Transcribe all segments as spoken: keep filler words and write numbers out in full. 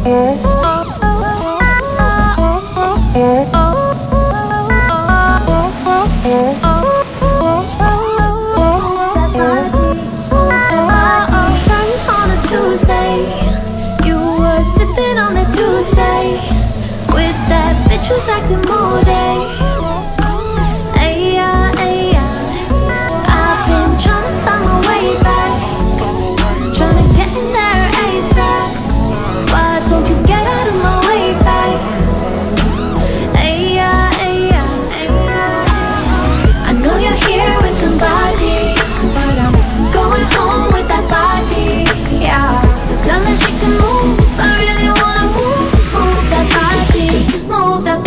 Who's acting moody? Ay, yeah, ay, yeah. I've been trying to find my way back, trying to get in there ASAP. Why don't you get out of my way fast? Ay, yeah, ay, yeah, ay, yeah. I know you're here with somebody, but I'm going home with that body, yeah. So tell her she can move, I really wanna move, move that body, move that body.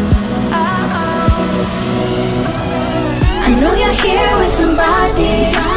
I know you're here with somebody.